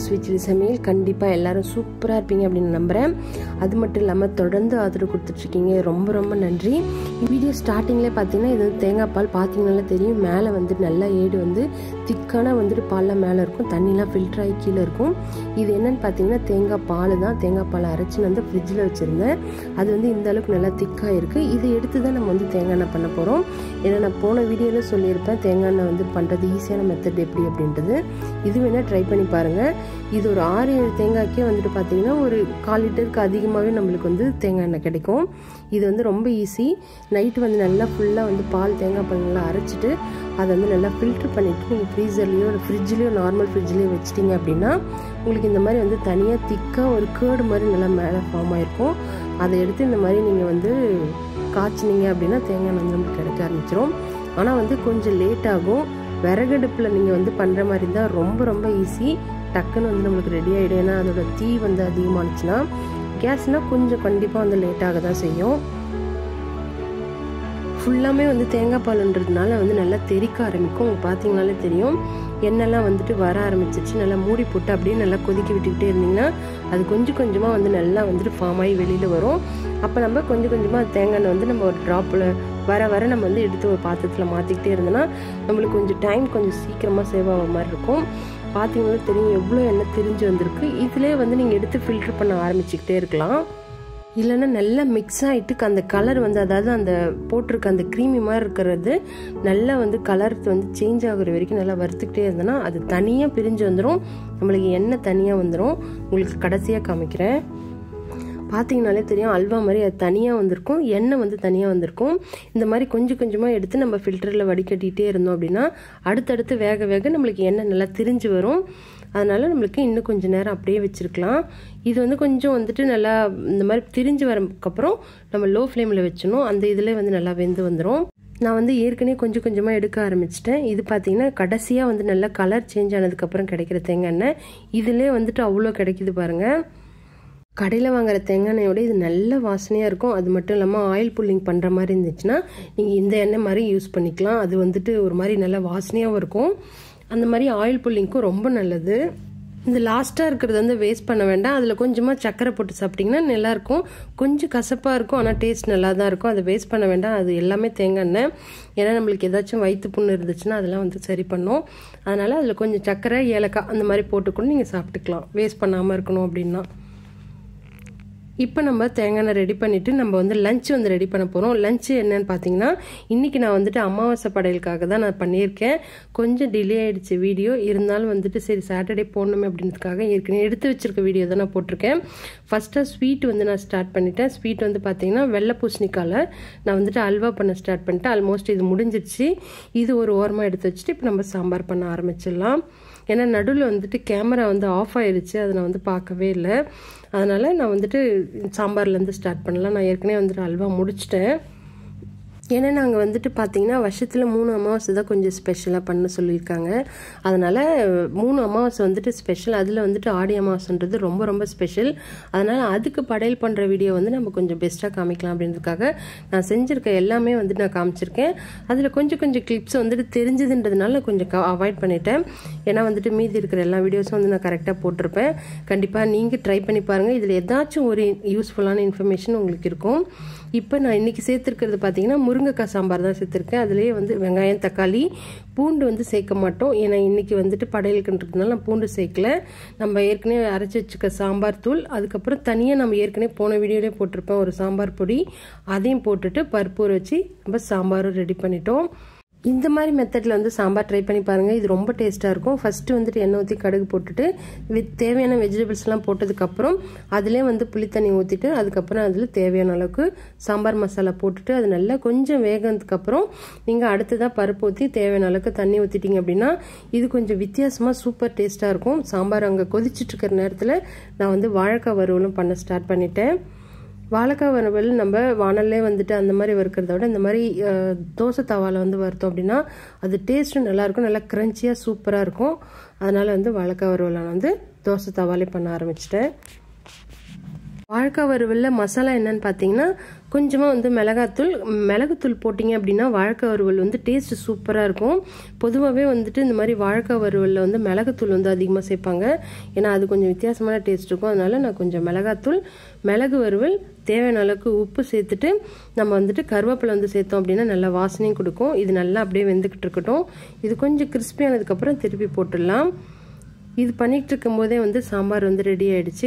Sweet chilli சமையல். கண்டிப்பாக எல்லோரும் சூப்பராக இருப்பீங்க அப்படின்னு நம்புகிறேன். அது மட்டும் இல்லாமல் தொடர்ந்து ஆதரவு கொடுத்துட்ருக்கீங்க, ரொம்ப ரொம்ப நன்றி. வீடியோ ஸ்டார்டிங்லேயே பார்த்தீங்கன்னா இது வந்து தேங்காய் பால் பார்த்தீங்கன்னாலே தெரியும். மேலே வந்துட்டு நல்லா ஏடு வந்து திக்கான வந்துட்டு பால்லாம் மேலே இருக்கும், தண்ணிலாம் ஃபில்டர் ஆகி கீழே இருக்கும். இது என்னென்னு பார்த்தீங்கன்னா தேங்காய் பால் தான். தேங்காய் பால் அரைச்சி வந்து ஃப்ரிட்ஜில் வச்சுருந்தேன். அது வந்து இந்த அளவுக்கு நல்லா திக்காக இருக்குது. இதை எடுத்து தான் நம்ம வந்து தேங்காய் எண்ணெய் பண்ண போகிறோம். ஏன்னா நான் போன வீடியோவில் சொல்லியிருப்பேன் தேங்காய் எண்ணெய் வந்து பண்ணுறது ஈஸியான மெத்தட் எப்படி அப்படின்றது. இது வேணால் ட்ரை பண்ணி பாருங்கள். இது ஒரு 6-7 தேங்காய்க்கே வந்துட்டு பார்த்தீங்கன்னா ஒரு 1/4 லிட்டருக்கு அதிகமாகவே நம்மளுக்கு வந்து தேங்காய் எண்ணெய் கிடைக்கும். இது வந்து ரொம்ப ஈஸி. நைட்டு வந்து நல்லா ஃபுல்லாக வந்து தேங்காய் பால் நல்லா அரைச்சிட்டு அதை வந்து நல்லா ஃபில்ட்ரு பண்ணிவிட்டு நீங்கள் ஃப்ரீசர்லேயோ இல்லை ஃப்ரிட்ஜ்லேயோ நார்மல் ஃப்ரிட்ஜ்லேயோ வச்சிட்டிங்க அப்படின்னா உங்களுக்கு இந்த மாதிரி வந்து தனியாக திக்காக ஒரு கேர்டு மாதிரி நல்லா மேலே ஃபார்ம் ஆகிருக்கும். அதை எடுத்து இந்த மாதிரி நீங்கள் வந்து காய்ச்சினீங்க அப்படின்னா தேங்காய் எண்ணெய் வந்து நமக்கு கிடைக்க ஆரம்பிச்சிடும். ஆனால் வந்து கொஞ்சம் லேட் ஆகும். விறகடுப்பில் நீங்கள் வந்து பண்ணுற மாதிரி இருந்தால் ரொம்ப ரொம்ப ஈஸி, டக்குன்னு வந்து நம்மளுக்கு ரெடி ஆகிடும். ஏன்னா அதோட தீ வந்து அதிகமானுச்சுன்னா, கேஸ்னால் கொஞ்சம் கண்டிப்பாக வந்து லேட்டாக தான் செய்யும். ஃபுல்லாமே வந்து தேங்காய் பால்ன்றதுனால வந்து நல்லா தெறிக்க ஆரம்பிக்கும். பார்த்தீங்கனாலே தெரியும் எண்ணெய்லாம் வந்துட்டு வர ஆரம்பிச்சிச்சு. நல்லா மூடி போட்டு அப்படியே நல்லா கொதிக்க விட்டுக்கிட்டே இருந்தீங்கன்னா அது கொஞ்சம் கொஞ்சமாக வந்து நல்லா வந்துட்டு ஃபார்ம் ஆகி வெளியில் வரும். அப்போ நம்ம கொஞ்சம் கொஞ்சமாக தேங்காய் எண்ணெய் வந்து நம்ம ஒரு ட்ராப்பில் வர நம்ம வந்து எடுத்து ஒரு பாத்திரத்தில் மாற்றிக்கிட்டே இருந்தோன்னா நம்மளுக்கு கொஞ்சம் டைம் கொஞ்சம் சீக்கிரமாக சேவ் ஆகிற மாதிரி இருக்கும். பார்த்தீங்கன்னா தெரியும் எவ்வளோ எண்ணெய் திரிஞ்சு வந்திருக்கு. இதிலே வந்து நீங்கள் எடுத்து ஃபில்ட்ரு பண்ண ஆரம்பிச்சுக்கிட்டே இருக்கலாம். இல்லைன்னா நல்லா மிக்ஸ் ஆகிட்டு அந்த கலர் வந்து அதாவது அந்த போட்டிருக்க அந்த க்ரீமி மாதிரி இருக்கிறது நல்லா வந்து கலர் வந்து சேஞ்ச் ஆகுற வரைக்கும் நல்லா வறுத்துக்கிட்டே இருந்தோன்னா அது தனியாக பிரிஞ்சு வந்துடும். நம்மளுக்கு எண்ணெய் தனியாக வந்துடும். உங்களுக்கு கடைசியாக காமிக்கிறேன். பார்த்தீங்கனாலே தெரியும் அல்வா மாதிரி அது தனியாக வந்திருக்கும், எண்ணெய் வந்து தனியாக வந்திருக்கும். இந்த மாதிரி கொஞ்சம் கொஞ்சமாக எடுத்து நம்ம ஃபில்டரில் வடிகட்டிகிட்டே இருந்தோம் அப்படின்னா அடுத்தடுத்து வேக வேக நம்மளுக்கு எண்ணெய் நல்லா திரிஞ்சு வரும். அதனால் நம்மளுக்கு இன்னும் கொஞ்சம் நேரம் அப்படியே வச்சுருக்கலாம். இது வந்து கொஞ்சம் வந்துட்டு நல்லா இந்த மாதிரி திரிஞ்சு வரதுக்கப்புறம் நம்ம லோ ஃப்ளேமில் வச்சணும். அந்த இதில் வந்து நல்லா வெந்து வந்துடும். நான் வந்து ஏற்கனவே கொஞ்சம் கொஞ்சமாக எடுக்க ஆரம்பிச்சிட்டேன். இது பார்த்தீங்கன்னா கடைசியாக வந்து நல்லா கலர் சேஞ்ச் ஆனதுக்கப்புறம் கிடைக்கிற தேங்காய் எண்ணெய். இதிலே வந்துட்டு அவ்வளோ கிடைக்கிது பாருங்கள். கடையில் வாங்குகிற தேங்காய் எண்ணெயோட இது நல்ல வாசனையாக இருக்கும். அது மட்டும் இல்லாமல் ஆயில் புல்லிங் பண்ணுற மாதிரி இருந்துச்சுன்னா நீங்கள் இந்த எண்ணெய் மாதிரி யூஸ் பண்ணிக்கலாம். அது வந்துட்டு ஒரு மாதிரி நல்ல வாசனையாகவும் இருக்கும். அந்த மாதிரி ஆயில் புல்லிங்க்கும் ரொம்ப நல்லது. இந்த லாஸ்ட்டாக இருக்கிறது வந்து வேஸ்ட் பண்ண வேண்டாம். அதில் கொஞ்சமாக சக்கரை போட்டு சாப்பிட்டிங்கன்னா நல்லாயிருக்கும். கொஞ்சம் கசப்பாக இருக்கும், ஆனால் டேஸ்ட் நல்லா தான் இருக்கும். அதை வேஸ்ட் பண்ண வேண்டாம். அது எல்லாமே தேங்காய் எண்ணெய். ஏன்னா நம்மளுக்கு ஏதாச்சும் வயிற்று புண்ணு இருந்துச்சுன்னா அதெல்லாம் வந்து சரி பண்ணும். அதனால் அதில் கொஞ்சம் சக்கரை, ஏலக்காய் அந்த மாதிரி போட்டுக்கொண்டு நீங்கள் சாப்பிட்டுக்கலாம், வேஸ்ட் பண்ணாமல் இருக்கணும் அப்படின்னா. இப்போ நம்ம தேங்காய் எண்ணெய் ரெடி பண்ணிவிட்டு நம்ம வந்து லஞ்ச் வந்து ரெடி பண்ண போகிறோம். லஞ்சு என்னன்னு பார்த்தீங்கன்னா இன்றைக்கி நான் வந்துட்டு அமாவாசை படையலுக்காக தான் நான் பண்ணியிருக்கேன். கொஞ்சம் டிலே ஆகிடுச்சு வீடியோ, இருந்தாலும் வந்துட்டு சரி சாட்டர்டே போடணுமே அப்படின்றதுக்காக ஏற்கனவே எடுத்து வச்சுருக்க வீடியோ தான் நான் போட்டிருக்கேன். ஃபஸ்ட்டாக ஸ்வீட் வந்து நான் ஸ்டார்ட் பண்ணிட்டேன். ஸ்வீட் வந்து பார்த்தீங்கன்னா வெள்ளை பூசணிக்காயில் நான் வந்துட்டு அல்வா பண்ண ஸ்டார்ட் பண்ணிட்டேன். ஆல்மோஸ்ட் இது முடிஞ்சிருச்சு. இது ஒரு ஓரமாக எடுத்து வச்சுட்டு இப்போ நம்ம சாம்பார் பண்ண ஆரம்பிச்சிடலாம். ஏன்னா நடுவில் வந்துட்டு கேமரா வந்து ஆஃப் ஆயிடுச்சு, அதை நான் வந்து பார்க்கவே இல்லை. அதனால் நான் வந்துட்டு சாம்பார்லேருந்து ஸ்டார்ட் பண்ணலாம். நான் ஏற்கனவே வந்துட்டு அல்வா முடிச்சிட்டேன். ஏன்னா நாங்கள் வந்துட்டு பார்த்தீங்கன்னா வருஷத்தில் 3 அமாவாசை தான் கொஞ்சம் ஸ்பெஷலாக பண்ண சொல்லியிருக்காங்க. அதனால் 3 அமாவாசை வந்துட்டு ஸ்பெஷல். அதில் வந்துட்டு ஆடி அமாவாசைன்றது ரொம்ப ரொம்ப ஸ்பெஷல். அதனால் அதுக்கு படையல் பண்ணுற வீடியோ வந்து நம்ம கொஞ்சம் பெஸ்ட்டாக காமிக்கலாம் அப்படின்றதுக்காக நான் செஞ்சுருக்க எல்லாமே வந்துட்டு நான் காமிச்சிருக்கேன். அதில் கொஞ்சம் கிளிப்ஸ் வந்துட்டு தெரிஞ்சதுன்றதுனால கொஞ்சம் அவாய்ட் பண்ணிட்டேன். ஏன்னா வந்துட்டு மீதி இருக்கிற எல்லா வீடியோஸும் வந்து நான் கரெக்டாக போட்டிருப்பேன். கண்டிப்பாக நீங்கள் ட்ரை பண்ணி பாருங்கள். இதில் ஏதாச்சும் ஒரு யூஸ்ஃபுல்லான இன்ஃபர்மேஷன் உங்களுக்கு இருக்கும். இப்போ நான் இன்றைக்கி சேர்த்துருக்கிறது பார்த்தீங்கன்னா முருங்கைக்காய் சாம்பார் தான் சேர்த்துருக்கேன். அதுலேயே வந்து வெங்காயம், தக்காளி, பூண்டு வந்து சேர்க்க மாட்டோம். ஏன்னா இன்றைக்கி வந்துட்டு படையலுக்குன்றதுனால நான் பூண்டு சேர்க்கல. நம்ம ஏற்கனவே அரைச்சி வச்சுக்க சாம்பார் தூள், அதுக்கப்புறம் தனியாக நம்ம ஏற்கனவே போன வீடியோலேயே போட்டிருப்பேன் ஒரு சாம்பார் பொடி, அதையும் போட்டுட்டு பருப்பு வச்சு நம்ம சாம்பாரும் ரெடி பண்ணிட்டோம். இந்த மாதிரி மெத்தடில் வந்து சாம்பார் ட்ரை பண்ணி பாருங்கள். இது ரொம்ப டேஸ்ட்டாக இருக்கும். ஃபஸ்ட்டு வந்துட்டு எண்ணெய் ஊற்றி கடுகு போட்டுட்டு தேவையான வெஜிடபிள்ஸ்லாம் போட்டதுக்கப்புறம் அதிலே வந்து புளித்தண்ணி ஊற்றிட்டு அதுக்கப்புறம் அதில் தேவையான அளவுக்கு சாம்பார் மசாலா போட்டுட்டு அது நல்லா கொஞ்சம் வேகனதுக்கப்புறம் நீங்கள் அடுத்ததாக பருப்பு ஊற்றி தேவையான அளவுக்கு தண்ணி ஊற்றிட்டிங்க அப்படின்னா இது கொஞ்சம் வித்தியாசமாக சூப்பர் டேஸ்ட்டாக இருக்கும். சாம்பார் அங்கே கொதிச்சுட்ருக்கிற நேரத்தில் நான் வந்து வாழைக்காய் வறுவலும் பண்ண ஸ்டார்ட் பண்ணிட்டேன். வாழைக்காய் வறுவல் நம்ம வானல்லே வந்துட்டு அந்த மாதிரி வறுக்கிறத விட இந்த மாதிரி தோசை தவாவில் வந்து வறுத்தோம் அப்படின்னா அது டேஸ்ட்டும் நல்லாயிருக்கும், நல்லா க்ரன்ச்சியாக சூப்பராக இருக்கும். அதனால் வந்து வாழைக்காய் வறுவல் நான் வந்து தோசை தவாலே பண்ண ஆரம்பிச்சிட்டேன். வாழைக்காய் வறுவலில் மசாலா என்னன்னு பார்த்தீங்கன்னா கொஞ்சமாக வந்து மிளகுத்தூள் போட்டிங்க அப்படின்னா வாழைக்காய் வறுவல் வந்து டேஸ்ட் சூப்பராக இருக்கும். பொதுவாகவே வந்துட்டு இந்த மாதிரி வாழைக்காய் வறுவலில் வந்து மிளகுத்தூள் வந்து அதிகமாக சேர்ப்பாங்க. ஏன்னா அது கொஞ்சம் வித்தியாசமான டேஸ்ட் இருக்கும். அதனால நான் கொஞ்சம் மிளகாத்தூள், மிளகு வறுவல், தேவையான அளவுக்கு உப்பு சேர்த்துட்டு நம்ம வந்துட்டு கருவேப்பிலை வந்து சேர்த்தோம் அப்படின்னா நல்லா வாசனையும் கொடுக்கும். இது நல்லா அப்படியே வெந்துக்கிட்டு இருக்கட்டும். இது கொஞ்சம் கிறிஸ்பியானதுக்கப்புறம் திருப்பி போட்டுடலாம். இது பண்ணிகிட்டு இருக்கும் போதே வந்து சாம்பார் வந்து ரெடி ஆயிடுச்சு.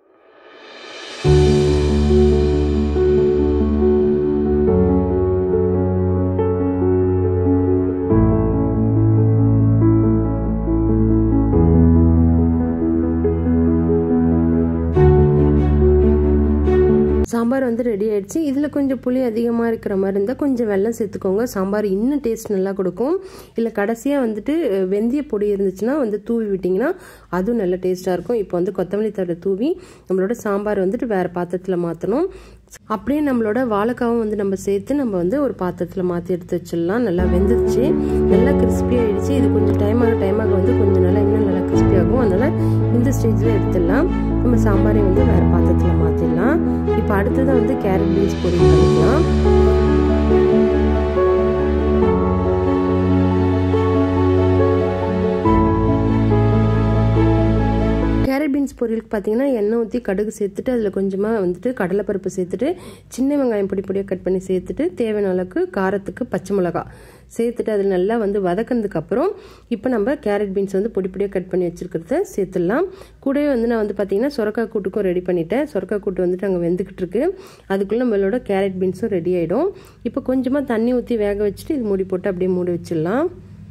சாம்பார் வந்து ரெடி ஆயிடுச்சு. இதில் கொஞ்சம் புளி அதிகமாக இருக்கிற மாதிரி இருந்தால் கொஞ்சம் வெல்லம் சேர்த்துக்கோங்க. சாம்பார் இன்னும் டேஸ்ட் நல்லா கொடுக்கும். இல்லை கடைசியாக வந்துட்டு வெந்தய பொடி இருந்துச்சுன்னா வந்து தூவி விட்டிங்கன்னா அதுவும் நல்ல டேஸ்ட்டாக இருக்கும். இப்போ வந்து கொத்தமல்லி தழை தூவி நம்மளோட சாம்பார் வந்துட்டு வேறு பாத்திரத்தில் மாற்றணும். அப்படியே நம்மளோட வாழைக்காவும் வந்து நம்ம சேர்த்து நம்ம வந்து ஒரு பாத்திரத்தில் மாற்றி எடுத்து வச்சிடலாம். நல்லா வெந்துருச்சு, நல்லா கிறிஸ்பி ஆகிடுச்சு. இது கொஞ்சம் டைமாக வந்து கொஞ்சம் நல்லா இன்னும் நல்லா கிறிஸ்பி ஆகும். அதனால் இந்த ஸ்டேஜில் எடுத்துடலாம். நம்ம சாம்பாரை வந்து வேறு பாத்திரத்தில் மாற்றிடலாம். இப்போ அடுத்ததான் வந்து கேரட் பீன்ஸ் பொரியல் பண்ணிக்கலாம். கேரட் பீன்ஸ் பொரியலுக்கு பார்த்தீங்கன்னா எண்ணெய் ஊற்றி கடுகு சேர்த்துட்டு அதில் கொஞ்சமாக வந்துட்டு கடலைப்பருப்பு சேர்த்துட்டு சின்ன வெங்காயம் பொடியாக கட் பண்ணி சேர்த்துட்டு தேவையான அளவுக்கு காரத்துக்கு பச்சை மிளகா சேர்த்துட்டு அதில் நல்லா வந்து வதக்கினதுக்கப்புறம் இப்போ நம்ம கேரட் பீன்ஸ் வந்து பொடியாக கட் பண்ணி வச்சுருக்கிறத சேர்த்துடலாம். கூடவே வந்து நான் வந்து பார்த்தீங்கன்னா சொரக்காய் கூட்டுக்கும் ரெடி பண்ணிட்டேன். சொரக்காய் கூட்டு வந்துட்டு அங்கே வெந்துக்கிட்டு இருக்கு. அதுக்குள்ளே நம்மளோட கேரட் பீன்ஸும் ரெடி ஆகிடும். இப்போ கொஞ்சமாக தண்ணி ஊற்றி வேக வச்சுட்டு இது மூடி போட்டு அப்படியே மூடி வச்சிடலாம்.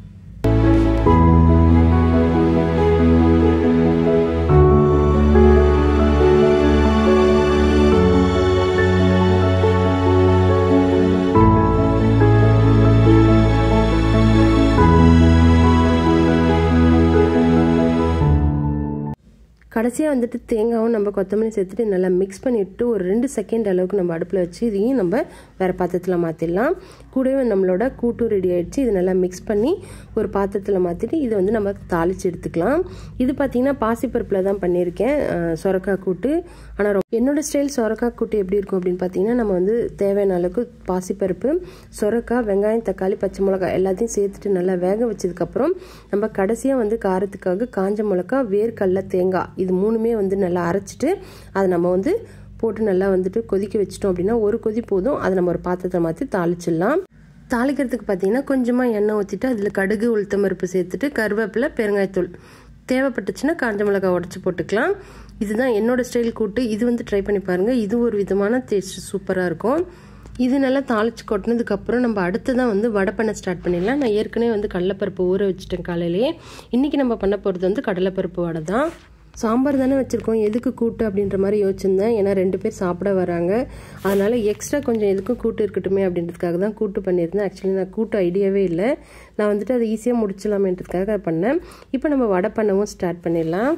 கடைசியாக வந்துட்டு தேங்காவும் நம்ம கொத்தமல்லி சேர்த்துட்டு நல்லா மிக்ஸ் பண்ணிவிட்டு ஒரு 2 செகண்ட் அளவுக்கு நம்ம அடுப்பில் வச்சு இதையும் நம்ம வேறு பாத்திரத்தில் மாற்றிடலாம். கூடவே நம்மளோட கூட்டும் ரெடி ஆகிடுச்சு. இது நல்லா மிக்ஸ் பண்ணி ஒரு பாத்திரத்தில் மாற்றிட்டு இதை வந்து நம்ம தாளித்து எடுத்துக்கலாம். இது பார்த்திங்கன்னா பாசிப்பருப்பில் தான் பண்ணியிருக்கேன் சொரக்காய் கூட்டு. ஆனால் என்னோடய ஸ்டைல் சொரக்காய் கூட்டு எப்படி இருக்கும் அப்படின்னு பார்த்தீங்கன்னா நம்ம வந்து தேவையான அளவுக்கு பாசிப்பருப்பு, சொரக்காய், வெங்காயம், தக்காளி, பச்சை மிளகாய் எல்லாத்தையும் சேர்த்துட்டு நல்லா வேக வச்சதுக்கப்புறம் நம்ம கடைசியாக வந்து காரத்துக்காக காஞ்ச மிளகா, வேர்க்கடலை, தேங்காய் இது 3மே வந்து நல்லா அரைச்சிட்டு அதை நம்ம வந்து போட்டு நல்லா வந்துட்டு கொதிக்க வச்சிட்டோம் அப்படின்னா ஒரு கொதி போதும். அதை நம்ம ஒரு பாத்திரத்தை மாற்றி தாளிச்சிடலாம். தாளிக்கிறதுக்கு பார்த்தீங்கன்னா கொஞ்சமாக எண்ணெய் ஊற்றிட்டு அதில் கடுகு, உளுத்தம்பருப்பு சேர்த்துட்டு கருவேப்பிலை, பெருங்காயத்தூள் தேவைப்பட்டுச்சுன்னா காஞ்ச மிளகாய் உடச்சி போட்டுக்கலாம். இதுதான் என்னோடய ஸ்டைல் கூட்டு. இது வந்து ட்ரை பண்ணி பாருங்கள். இது ஒரு விதமான டேஸ்ட் சூப்பராக இருக்கும். இது நல்லா தாளித்து கொட்டினதுக்கப்புறம் நம்ம அடுத்ததான் வந்து வடை பண்ண ஸ்டார்ட் பண்ணிடலாம். நான் ஏற்கனவே வந்து கடலைப்பருப்பு ஊற வச்சுட்டேன் காலையிலேயே. இன்றைக்கி நம்ம பண்ண போகிறது வந்து கடலைப்பருப்பு வடை தான். சாம்பார் தானே வச்சுருக்கோம், எதுக்கு கூட்டு அப்படின்ற மாதிரி யோசிச்சிருந்தேன். ஏன்னா 2 பேர் சாப்பிட வராங்க. அதனால் எக்ஸ்ட்ரா கொஞ்சம் எதுக்கும் கூட்டு இருக்கட்டுமே அப்படின்றதுக்காக தான் கூட்டு பண்ணியிருந்தேன். ஆக்சுவலி நான் கூட்டு ஐடியாவே இல்லை. நான் வந்துட்டு அதை ஈஸியாக முடிச்சிடலாமேன்றதுக்காக பண்ணேன். இப்போ நம்ம வடை பண்ணவும் ஸ்டார்ட் பண்ணிடலாம்.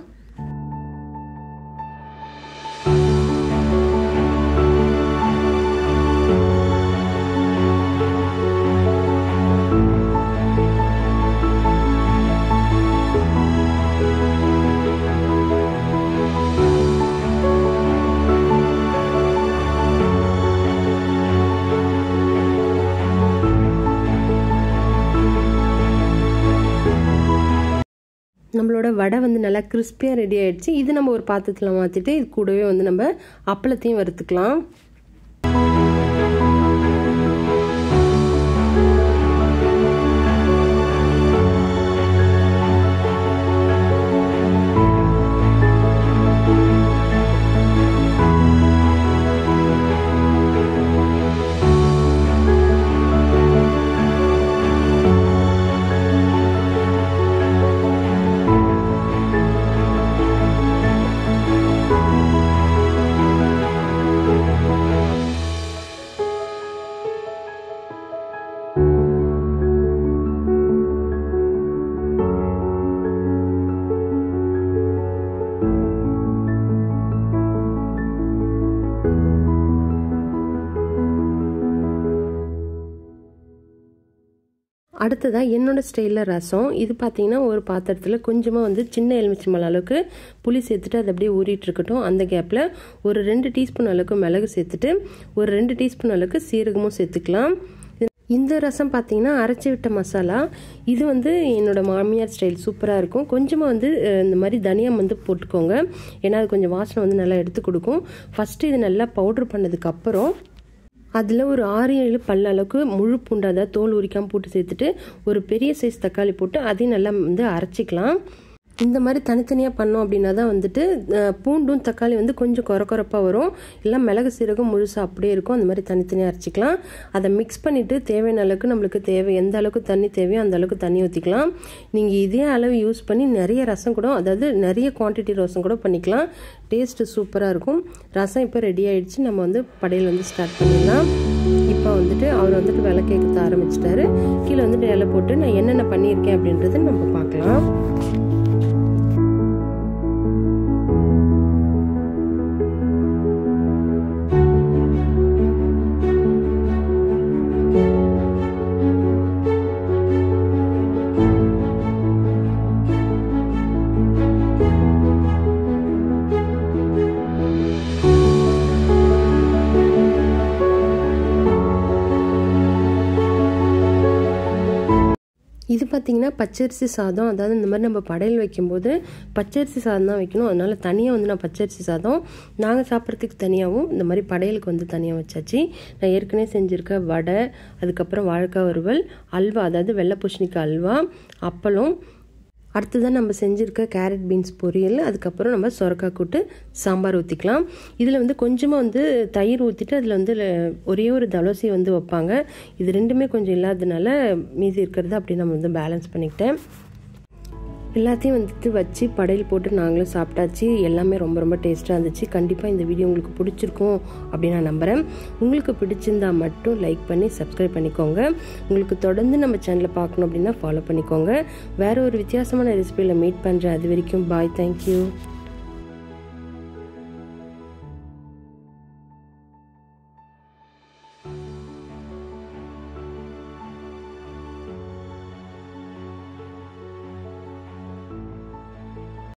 நம்மளோட வடை வந்து நல்லா கிறிஸ்பியாக ரெடி ஆகிடுச்சு. இது நம்ம ஒரு பாத்திரத்தில் மாற்றிட்டு இது கூடவே வந்து நம்ம அப்பளத்தையும் வறுத்துக்கலாம். அடுத்ததாக என்னோடய ஸ்டைலில் ரசம். இது பார்த்திங்கன்னா ஒரு பாத்திரத்தில் கொஞ்சமாக வந்து சின்ன எலுமிச்சம்பழம் அளவுக்கு புளி சேர்த்துட்டு அது அப்படியே ஊறிட்டு இருக்கட்டும். அந்த கேப்பில் ஒரு 2 டீஸ்பூன் அளவுக்கு மிளகு சேர்த்துட்டு ஒரு 2 டீஸ்பூன் அளவுக்கு சீரகமும் சேர்த்துக்கலாம். இந்த ரசம் பார்த்திங்கன்னா அரைச்சி விட்ட மசாலா. இது வந்து என்னோடய மாமியார் ஸ்டைல் சூப்பராக இருக்கும். கொஞ்சமாக வந்து இந்த மாதிரி தனியாக வந்து போட்டுக்கோங்க, ஏன்னா அது கொஞ்சம் வாசனை வந்து நல்லா எடுத்து கொடுக்கும். ஃபஸ்ட்டு இது நல்லா பவுட்ரு பண்ணதுக்கப்புறம் அதில் ஒரு 6-7 பல் அளவுக்கு முழு பூண்டு, அதாவது தோல் உரிக்காமல் போட்டு சேர்த்துட்டு ஒரு பெரிய சைஸ் தக்காளி போட்டு அதையும் நல்லா வந்து அரைச்சிக்கலாம். இந்த மாதிரி தனித்தனியாக பண்ணோம் அப்படின்னா தான் வந்துட்டு பூண்டும் தக்காளி வந்து கொஞ்சம் கொரப்பாக வரும். இல்லை மிளகு சீரகம் முழுசாக அப்படியே இருக்கும். அந்த மாதிரி தனித்தனியாக அரைச்சிக்கலாம். அதை மிக்ஸ் பண்ணிவிட்டு தேவையான அளவுக்கு நம்மளுக்கு எந்த அளவுக்கு தண்ணி தேவையோ அந்த அளவுக்கு தண்ணி ஊற்றிக்கலாம். நீங்கள் இதே அளவு யூஸ் பண்ணி நிறைய ரசம் கூட, அதாவது நிறைய குவான்டிட்டி ரசம் கூட பண்ணிக்கலாம். டேஸ்ட்டு சூப்பராக இருக்கும். ரசம் இப்போ ரெடி ஆகிடுச்சு. நம்ம வந்து படையல் வந்து ஸ்டார்ட் பண்ணிடலாம். இப்போ வந்துட்டு அவர் வந்துட்டு விளக்கேற்ற ஆரம்பிச்சிட்டாரு. கீழே வந்துட்டு இலை போட்டு நான் என்னென்ன பண்ணியிருக்கேன் அப்படின்றத நம்ம பார்க்கலாம். இது பார்த்திங்கன்னா பச்சரிசி சாதம். அதாவது இந்த மாதிரி நம்ம படையல் வைக்கும்போது பச்சரிசி சாதம் தான் வைக்கணும். அதனால் தனியாக வந்து நான் பச்சரிசி சாதம் நாங்கள் சாப்பிட்றதுக்கு தனியாகவும் இந்த மாதிரி படையலுக்கு வந்து தனியாக வச்சாச்சு. நான் ஏற்கனவே செஞ்சுருக்க வடை, அதுக்கப்புறம் வாழைக்காய் வறுவல், அல்வா, அதாவது வெள்ளை பூசணிக்காய் அல்வா, அப்பளம், அடுத்ததான் நம்ம செஞ்சுருக்க கேரட் பீன்ஸ் பொரியல், அதுக்கப்புறம் நம்ம சொரக்காய் கூட்டு சாம்பார் ஊற்றிக்கலாம். இதில் வந்து கொஞ்சமாக வந்து தயிர் ஊற்றிட்டு அதில் வந்து ஒரே ஒரு தலோசி வந்து வைப்பாங்க. இது ரெண்டுமே கொஞ்சம் இல்லாததுனால மீதி இருக்கிறத அப்படி நம்ம வந்து பேலன்ஸ் பண்ணிக்கிட்டேன். எல்லாத்தையும் வந்துட்டு வச்சு படையல் போட்டு நாங்களும் சாப்பிட்டாச்சு. எல்லாமே ரொம்ப ரொம்ப டேஸ்ட்டாக இருந்துச்சு. கண்டிப்பாக இந்த வீடியோ உங்களுக்கு பிடிச்சிருக்கும் அப்படின்னு நான் நம்புகிறேன். உங்களுக்கு பிடிச்சிருந்தா மட்டும் லைக் பண்ணி சப்ஸ்கிரைப் பண்ணிக்கோங்க. உங்களுக்கு தொடர்ந்து நம்ம சேனலில் பார்க்கணும் அப்படின்னா ஃபாலோ பண்ணிக்கோங்க. வேறு ஒரு வித்தியாசமான ரெசிபியில் மீட் பண்ணுறேன். அது வரைக்கும் பாய். தேங்க்யூ.